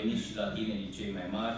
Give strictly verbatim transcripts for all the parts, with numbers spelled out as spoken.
venit și la tinerii cei mai mari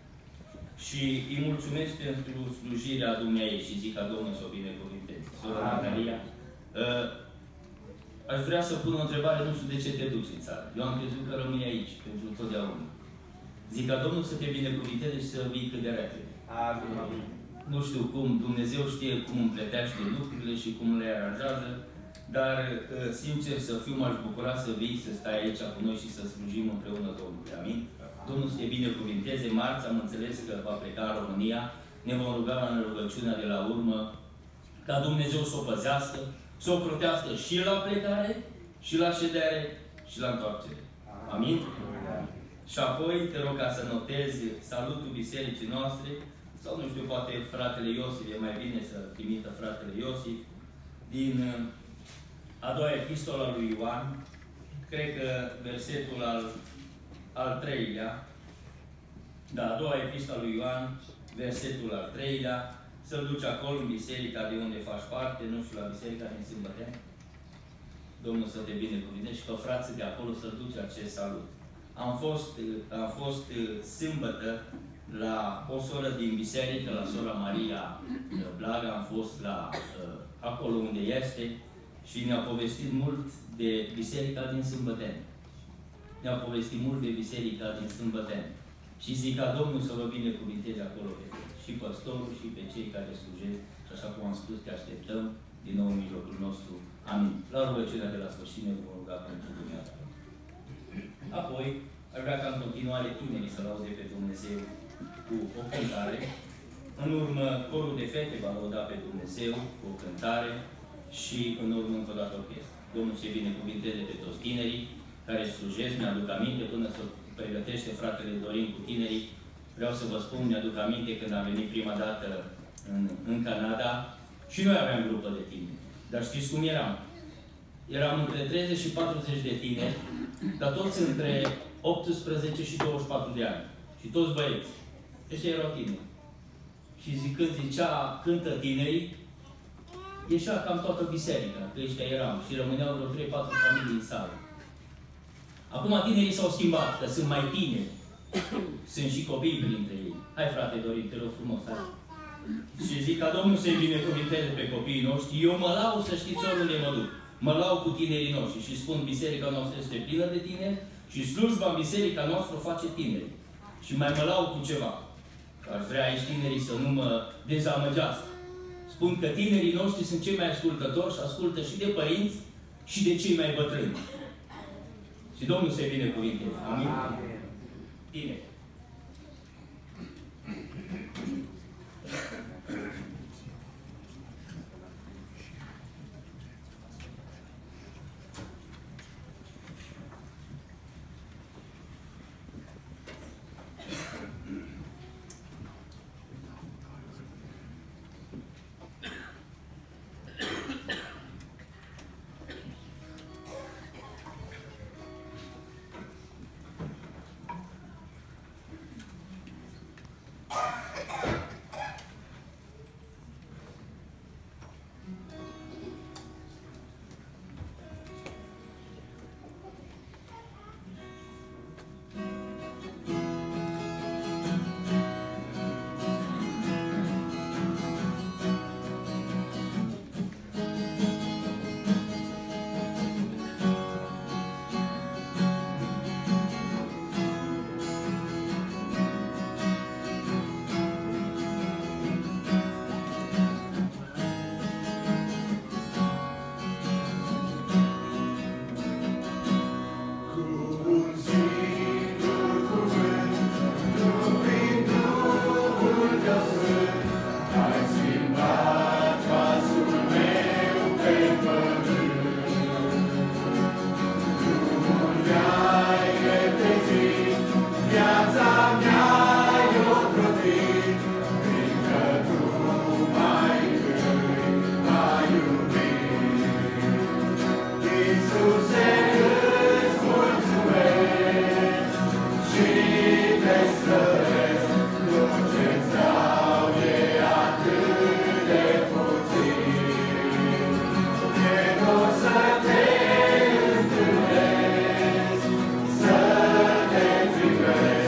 și îi mulțumesc pentru slujirea dumneavoastră și zic ca Domnul să o binecuvinteze. Sora Maria, uh, aș vrea să pun o întrebare, nu știu de ce te duci în țară. Eu am crezut că rămâi aici, pentru totdeauna. Zic ca Domnul să te binecuvinteze și să vii cât de repede. Amin. Nu știu cum, Dumnezeu știe cum împletește lucrurile și cum le aranjează, dar, sincer să fiu, m-aș bucura să vii, să stai aici cu noi și să slujim împreună Domnului. Amin? Domnul să te binecuvinteze. Marți am înțeles că va pleca în România. Ne vom ruga în rugăciunea de la urmă ca Dumnezeu să o păzească, să o protească și la plecare, și la ședere, și la întoarcere. Amin? Și apoi te rog ca să notezi salutul bisericii noastre, sau nu știu, poate fratele Iosif, e mai bine să trimită fratele Iosif, din a doua epistola lui Ioan, cred că versetul al, al treilea, da, a doua epistola lui Ioan, versetul al treilea, să-l duci acolo în biserica de unde faci parte, nu știu, la biserica din Sâmbăteni. Domnul să te binecuvinteze și că frații de acolo să-l duci acest salut. Am fost, am fost sâmbătă la o soră din biserică, la sora Maria Blaga, am fost la acolo unde este și ne-a povestit mult de biserica din Sâmbăteni. Ne-a povestit mult de biserica din Sâmbăteni. Și zic ca Domnul să vă binecuvinteze acolo pe toți, și păstorul și pe cei care slujesc. Și așa cum am spus, te așteptăm din nou în mijlocul nostru. Amin. La rugăciunea de la sfârșit ne vom ruga pentru dumneavoastră. Apoi, aș vrea ca în continuare tinerii să laude pe Dumnezeu cu o cântare. În urmă, corul de fete va lauda pe Dumnezeu cu o cântare și în urmă încă o dată orchestră. Domnul să binecuvinteze pe toți tinerii care slujesc. Mi-aduc aminte până să pregătește fratele Dorin cu tinerii. Vreau să vă spun, mi-aduc aminte când am venit prima dată în, în Canada și noi aveam grupă de tineri. Dar știți cum eram? Eram între treizeci și patruzeci de tineri, dar toți între optsprezece și douăzeci și patru de ani. Și toți băieți. Ăștia erau tineri. Și zicând, zicea, cântă tinerii, ieșea cam toată biserica, că ăștia erau. Și rămâneau vreo trei patru familii în sală. Acum tinerii s-au schimbat, că sunt mai tineri. Sunt și copii printre ei. Hai, frate Dorin, te rog frumos, hai. Și zic ca Domnul să-i binecuvinteze pe copiii noștri. Eu mă lau, să știți oriunde mă duc. Mă lau cu tinerii noștri și spun, biserica noastră este plină de tineri și slujba în biserica noastră face tineri. Și mai mă lau cu ceva. Aș vrea aici tinerii să nu mă dezamăgească. Spun că tinerii noștri sunt cei mai ascultători și ascultă și de părinți și de cei mai bătrâni. Și Domnul să-i binecuvinteze. Amin? Amin. Tineri. Să te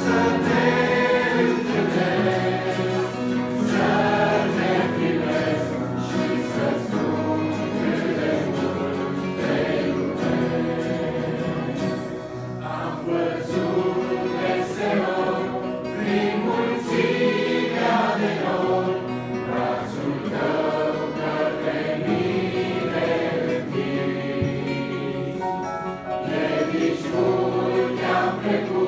Nici mult te-am trecut.